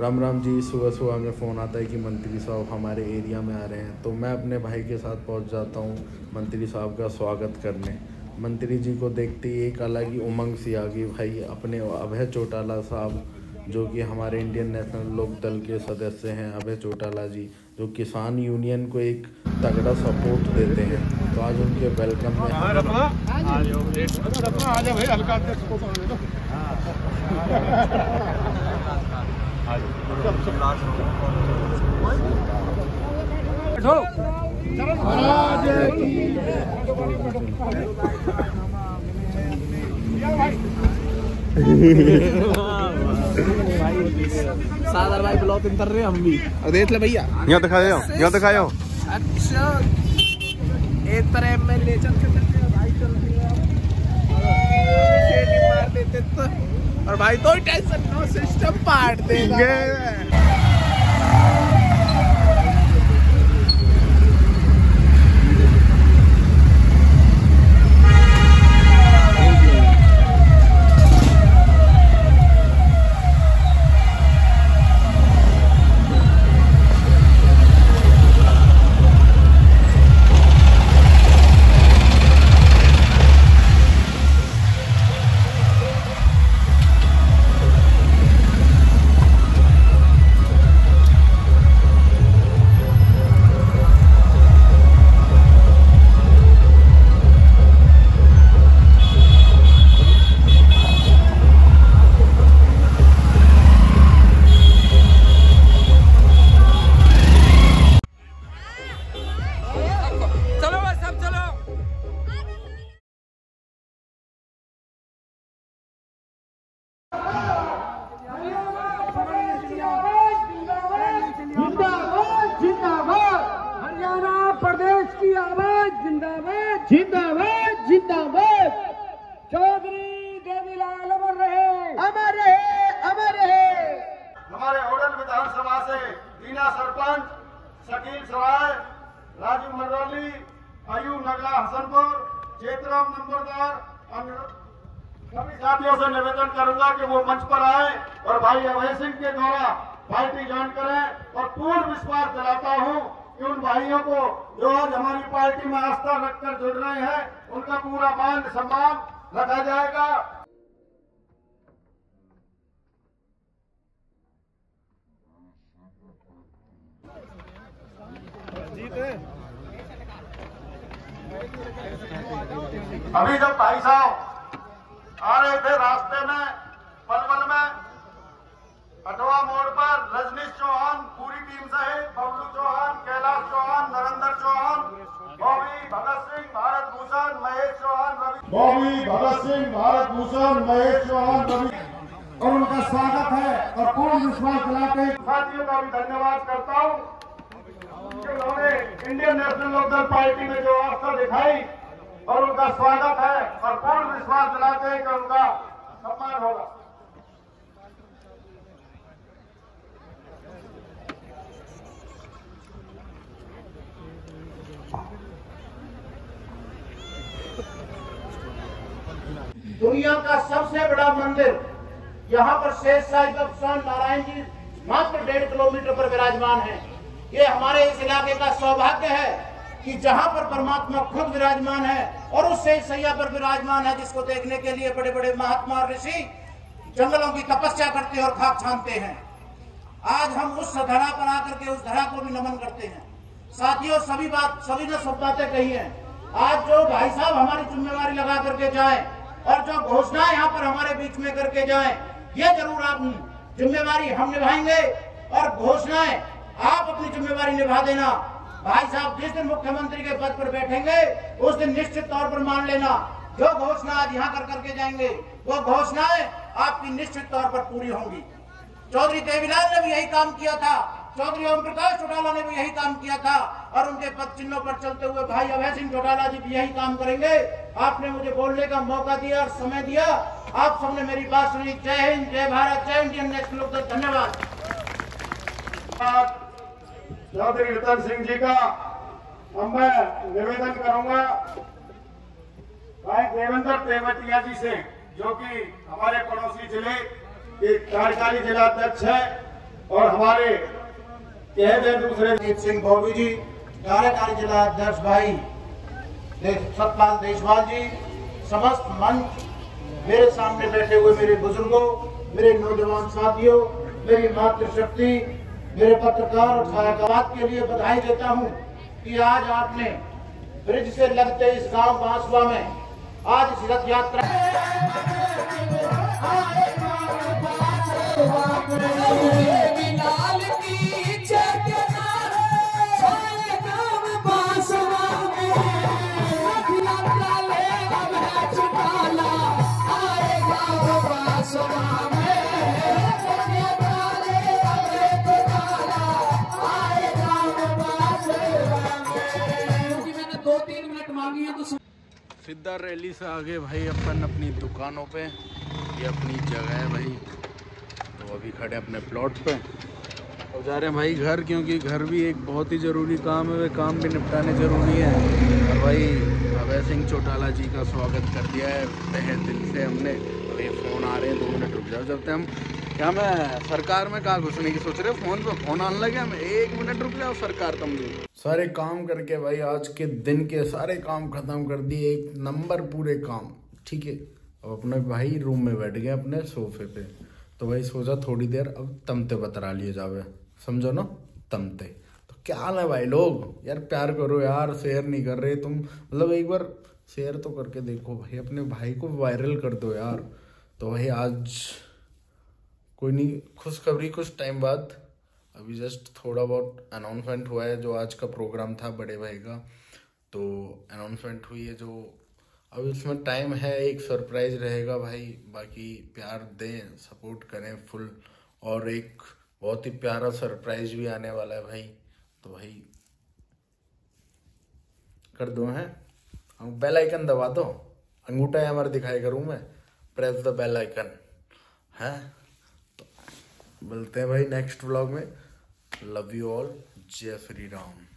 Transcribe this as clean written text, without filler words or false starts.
राम राम जी। सुबह सुबह हमें फ़ोन आता है कि मंत्री साहब हमारे एरिया में आ रहे हैं, तो मैं अपने भाई के साथ पहुंच जाता हूं मंत्री साहब का स्वागत करने। मंत्री जी को देखते ही एक अलग ही उमंग सी आ गई भाई। अपने अभय चौटाला साहब जो कि हमारे इंडियन नेशनल लोक दल के सदस्य हैं, अभय चौटाला जी जो किसान यूनियन को एक तगड़ा सपोर्ट देते हैं, तो आज उनके वेलकम में सादर भाई ब्लॉक कर रहे हैं हम भी। देख ले भैया, यहाँ दिखाओ, यहाँ दिखाओ। अच्छा एक तरह में ले चल के भाई चल मार देते तो, और भाई तो टेंशन नो, सिस्टम पाट देगा। प्रदेश की आवाज जिंदाबाद जिंदाबाद जिंदाबाद। चौधरी देवीलाल अमर रहे, अमर रहे, अमर रहे। हमारे होडल विधानसभा से दीना सरपंच, शकील सराय, राजू मर्राली, अयूब नगला हसनपुर, चेतराम नंबरदार, सभी साथियों से निवेदन करूंगा कि वो मंच पर आए और भाई अभय सिंह के द्वारा पार्टी ज्वाइन करें। और पूर्ण विश्वास दिलाता हूं कि उन भाइयों को जो आज हमारी पार्टी में आस्था रखकर जुड़ रहे हैं, उनका पूरा मान सम्मान रखा जाएगा। अभी जब भाई साहब आ रहे थे रास्ते में पलवल में अटवा मोड़ पर, रजनीश चौहान पूरी टीम सहित बबलू चौहान, कैलाश चौहान, नरेंद्र चौहान, बॉबी भगत सिंह, भारत भूषण, महेश चौहान, बॉबी भगत सिंह, भारत भूषण, महेश चौहान, रवि, और उनका स्वागत है। और पूर्ण विश्वास दिलाते साथियों का भी धन्यवाद करता हूँ कि उन्होंने इंडियन नेशनल लोक दल पार्टी में जो आस्था दिखाई, और उनका स्वागत है और पूर्ण विश्वास दिलाते हैं कि उनका सम्मान होगा। दुनिया का सबसे बड़ा मंदिर यहाँ पर शेष साहिब भगवान नारायण जी मात्र 1.5 किलोमीटर पर विराजमान है। ये हमारे इस इलाके का सौभाग्य है कि जहाँ पर परमात्मा खुद विराजमान है और उस शेष सैया पर विराजमान है, जिसको देखने के लिए बड़े बड़े महात्मा और ऋषि जंगलों की तपस्या करते हैं और खाक छानते हैं। आज हम उस धरा पर आकर के उस धरा को भी नमन करते हैं। साथियों, सभी ने सब बातें कही हैं। आज जो भाई साहब हमारी जिम्मेवारी लगा करके जाए और जो घोषणा यहाँ पर हमारे बीच में करके जाए, ये जरूर आप जिम्मेवारी हम निभाएंगे और घोषणाएं आप अपनी जिम्मेवारी निभा देना। भाई साहब जिस दिन मुख्यमंत्री के पद पर बैठेंगे उस दिन निश्चित तौर पर मान लेना, जो घोषणा आज यहाँ कर करके जाएंगे वो घोषणाएं आपकी निश्चित तौर पर पूरी होंगी। चौधरी देवीलाल ने भी यही काम किया था, चौधरी ओम प्रकाश चौटाला ने भी यही काम किया था, और उनके पद चिन्हों पर चलते हुए भाई अभय सिंह चौटाला जी भी यही काम करेंगे। आपने मुझे बोलने का मौका दिया और समय दिया, आप सबने मेरी बात सुनी। जय हिंद, जय भारत, जय इंडियन नेशनल लोक दल। धन्यवाद। चौधरी रतन सिंह जी का अब मैं निवेदन करूंगा भाई देवेंद्र तेवतिया जी से, जो कि हमारे पड़ोसी जिले के कार्यकारी जिला अध्यक्ष है, और हमारे कहे दूसरे जीत सिंह भोवी जी, कार्यकारी जिला अध्यक्ष भाई सतपाल देशवाल जी, समस्त मंच, मेरे सामने बैठे हुए मेरे बुजुर्गों, मेरे नौजवान साथियों, मेरी मातृशक्ति, मेरे पत्रकार और सहायकवाद के लिए बधाई देता हूं कि आज आपने ब्रिज से लगते इस गांव बांसवा में आज इस रथ यात्रा सिद्धा रैली से आगे भाई अपन अपनी दुकानों पे, ये अपनी जगह है भाई। तो अभी खड़े अपने प्लॉट पे और जा रहे हैं भाई घर, क्योंकि घर भी एक बहुत ही ज़रूरी काम है, वे काम भी निपटाने ज़रूरी है। और भाई अभय सिंह चौटाला जी का स्वागत कर दिया है तहे दिल से हमने। अभी फ़ोन आ रहे हैं, 2 मिनट रुक जाओ। जब तक हम क्या मैं सरकार में कहा घुसने की सोच रहे हो, फ़ोन पे फ़ोन आने लगे, हम 1 मिनट रुक जाओ सरकार तुम भी। सारे काम करके भाई आज के दिन के सारे काम खत्म कर दिए, 1 नंबर पूरे काम, ठीक है। अब अपने भाई रूम में बैठ गए अपने सोफे पे, तो भाई सोचा थोड़ी देर अब तमते बतरा लिए जावे, समझो ना, तमते। तो क्या हाल है भाई लोग, यार प्यार करो यार, शेयर नहीं कर रहे तुम, मतलब एक बार शेयर तो करके देखो भाई, अपने भाई को वायरल कर दो यार। तो भाई आज कोई नहीं, खुशखबरी कुछ टाइम बाद, अभी जस्ट थोड़ा बहुत अनाउंसमेंट हुआ है, जो आज का प्रोग्राम था बड़े भाई का, तो अनाउंसमेंट हुई है जो अब इसमें टाइम है, एक सरप्राइज रहेगा भाई। बाकी प्यार दें, सपोर्ट करें फुल, और एक बहुत ही प्यारा सरप्राइज भी आने वाला है भाई। तो भाई कर दो हैं, बेल आइकन दबा दो, अंगूठा हमारा दिखाई करूँ मैं, प्रेस द बेल आइकन है। तो मिलते हैं भाई नेक्स्ट व्लॉग में। लव यू ऑल, जय श्री राम।